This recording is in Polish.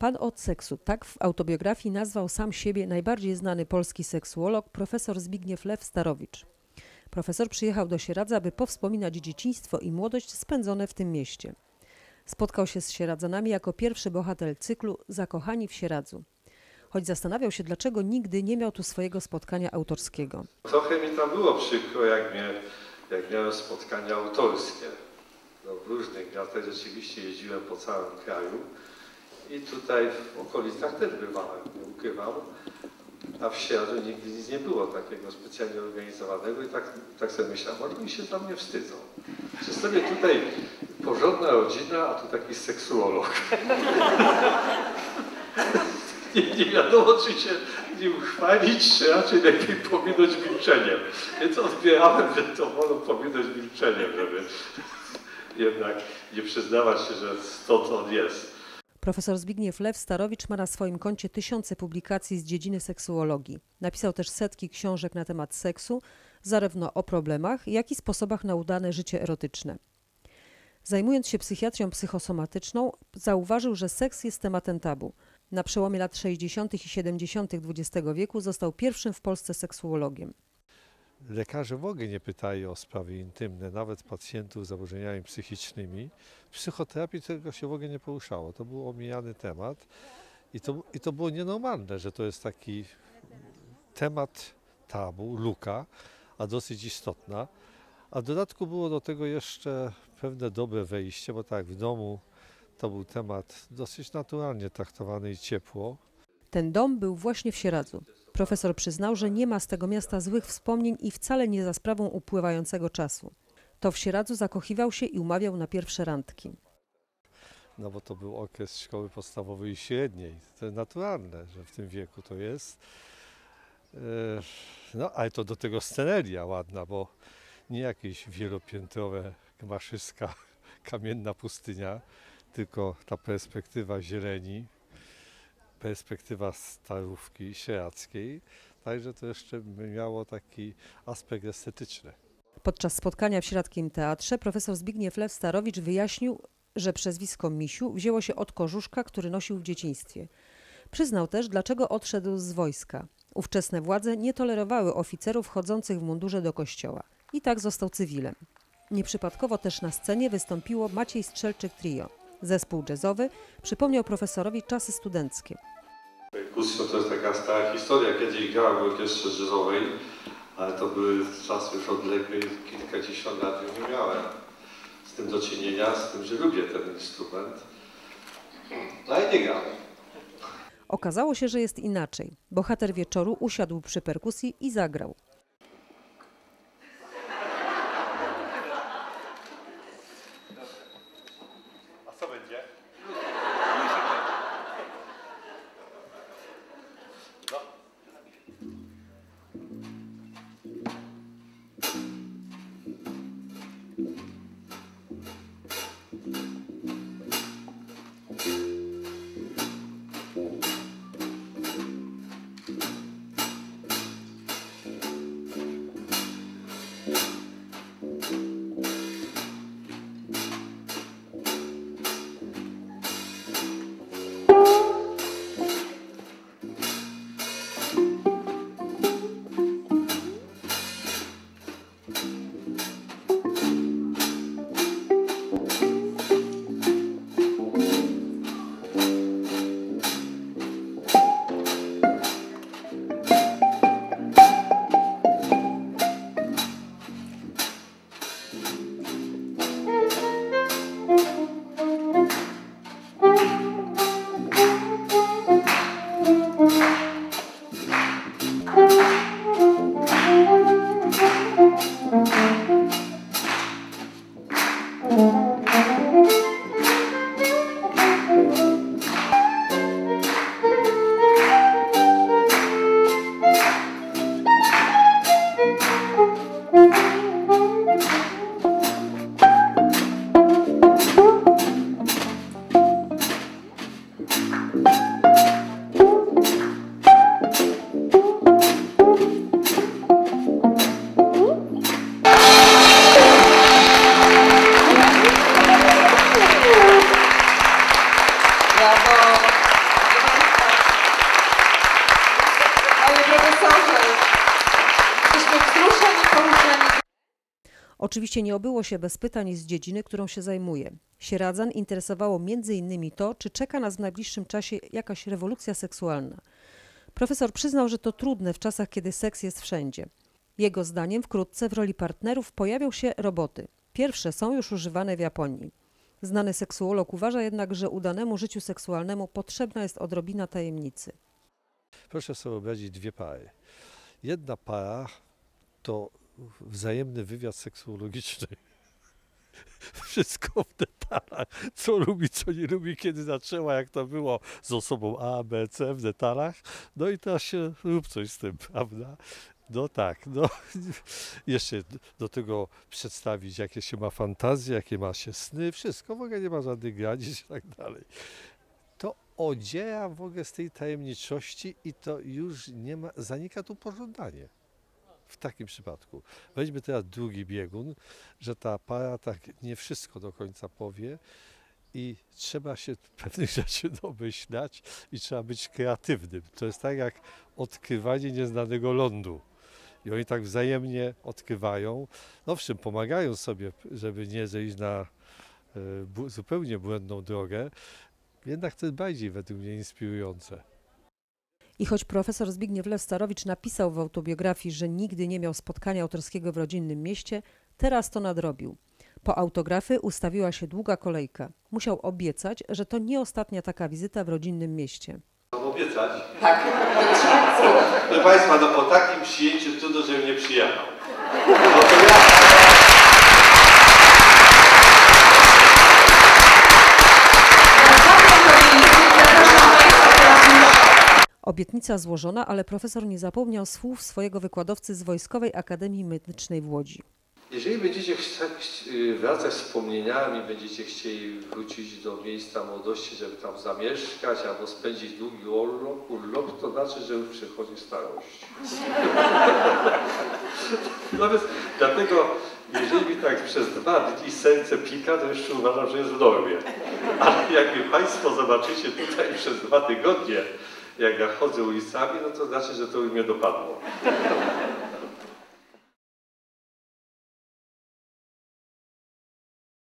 Pan od seksu. Tak w autobiografii nazwał sam siebie najbardziej znany polski seksuolog profesor Zbigniew Lew Starowicz. Profesor przyjechał do Sieradza, aby powspominać dzieciństwo i młodość spędzone w tym mieście. Spotkał się z Sieradzanami jako pierwszy bohater cyklu Zakochani w Sieradzu. Choć zastanawiał się, dlaczego nigdy nie miał tu swojego spotkania autorskiego. Trochę mi tam było przykro, jak miałem spotkania autorskie. No, w różnych miastach rzeczywiście jeździłem po całym kraju i tutaj w okolicach też bywałem, nie ukrywam. A w Sieradzu nigdy nic nie było takiego specjalnie organizowanego i tak sobie myślałem, oni się za mnie wstydzą. Że sobie tutaj porządna rodzina, a tu taki seksuolog. Nie wiadomo, czy się nim chwalić, czy raczej lepiej pominąć milczeniem. Więc odbierałem, że to wolą pominąć milczeniem, żeby jednak nie przyznawać się, że stąd on jest. Profesor Zbigniew Lew Starowicz ma na swoim koncie tysiące publikacji z dziedziny seksuologii. Napisał też setki książek na temat seksu, zarówno o problemach, jak i sposobach na udane życie erotyczne. Zajmując się psychiatrią psychosomatyczną, zauważył, że seks jest tematem tabu. Na przełomie lat 60. i 70. XX wieku został pierwszym w Polsce seksuologiem. Lekarze w ogóle nie pytają o sprawy intymne, nawet pacjentów z zaburzeniami psychicznymi. W psychoterapii tego się w ogóle nie poruszało. To był omijany temat i to było nienormalne, że to jest taki temat tabu, luka, a dosyć istotna. A w dodatku było do tego jeszcze pewne dobre wejście, bo tak w domu to był temat dosyć naturalnie traktowany i ciepło. Ten dom był właśnie w Sieradzu. Profesor przyznał, że nie ma z tego miasta złych wspomnień i wcale nie za sprawą upływającego czasu. To w Sieradzu zakochiwał się i umawiał na pierwsze randki. No bo to był okres szkoły podstawowej i średniej. To jest naturalne, że w tym wieku to jest. No ale to do tego sceneria ładna, bo nie jakieś wielopiętrowe gmaszyska, kamienna pustynia, tylko ta perspektywa zieleni, perspektywa Starówki sieradzkiej, także to jeszcze miało taki aspekt estetyczny. Podczas spotkania w Sieradzkim Teatrze profesor Zbigniew Lew Starowicz wyjaśnił, że przezwisko Misiu wzięło się od korzuszka, który nosił w dzieciństwie. Przyznał też, dlaczego odszedł z wojska. Ówczesne władze nie tolerowały oficerów wchodzących w mundurze do kościoła. I tak został cywilem. Nieprzypadkowo też na scenie wystąpiło Maciej Strzelczyk Trio. Zespół jazzowy przypomniał profesorowi czasy studenckie. Perkusja to jest taka stara historia. Kiedyś grałem w orkiestrze jazzowej, ale to były czasy już odległe, kilkadziesiąt lat już nie miałem z tym do czynienia, z tym, że lubię ten instrument. No i nie grałem. Okazało się, że jest inaczej. Bohater wieczoru usiadł przy perkusji i zagrał. A co będzie? No. Panie profesorze, jesteśmy wzruszeni, poruszeni. Oczywiście nie obyło się bez pytań z dziedziny, którą się zajmuje. Sieradzan interesowało m.in. to, czy czeka nas w najbliższym czasie jakaś rewolucja seksualna. Profesor przyznał, że to trudne w czasach, kiedy seks jest wszędzie. Jego zdaniem wkrótce w roli partnerów pojawią się roboty. Pierwsze są już używane w Japonii. Znany seksuolog uważa jednak, że udanemu życiu seksualnemu potrzebna jest odrobina tajemnicy. Proszę sobie wyobrazić dwie pary. Jedna para to wzajemny wywiad seksuologiczny. Wszystko w detalach, co lubi, co nie lubi, kiedy zaczęła, jak to było z osobą A, B, C w detalach. No i teraz się rób coś z tym, prawda? No tak, no jeszcze do tego przedstawić, jakie się ma fantazje, jakie ma się sny, wszystko, w ogóle nie ma żadnych granic i tak dalej. To odziera w ogóle z tej tajemniczości i to już nie ma, zanika tu pożądanie. W takim przypadku. Weźmy teraz drugi biegun, że ta para tak nie wszystko do końca powie i trzeba się pewnych rzeczy domyślać i trzeba być kreatywnym. To jest tak jak odkrywanie nieznanego lądu. I oni tak wzajemnie odkrywają. Owszem, pomagają sobie, żeby nie zejść na zupełnie błędną drogę. Jednak to jest bardziej według mnie inspirujące. I choć profesor Zbigniew Lew-Starowicz napisał w autobiografii, że nigdy nie miał spotkania autorskiego w rodzinnym mieście, teraz to nadrobił. Po autografy ustawiła się długa kolejka. Musiał obiecać, że to nie ostatnia taka wizyta w rodzinnym mieście. Mam obiecać? Tak, trzymać słowo. Proszę Państwa, no po takim przyjęciu trudno, żebym nie przyjechał. No to ja... Obietnica złożona, ale profesor nie zapomniał słów swojego wykładowcy z Wojskowej Akademii Medycznej w Łodzi. Jeżeli będziecie wracać wspomnieniami, będziecie chcieli wrócić do miejsca młodości, żeby tam zamieszkać albo spędzić długi urlop, to znaczy, że już przychodzi starość. No więc dlatego, jeżeli mi tak przez 2 dni serce pika, to jeszcze uważam, że jest w normie. Ale jak mnie Państwo zobaczycie tutaj przez 2 tygodnie, jak ja chodzę ulicami, no to znaczy, że to już mnie dopadło.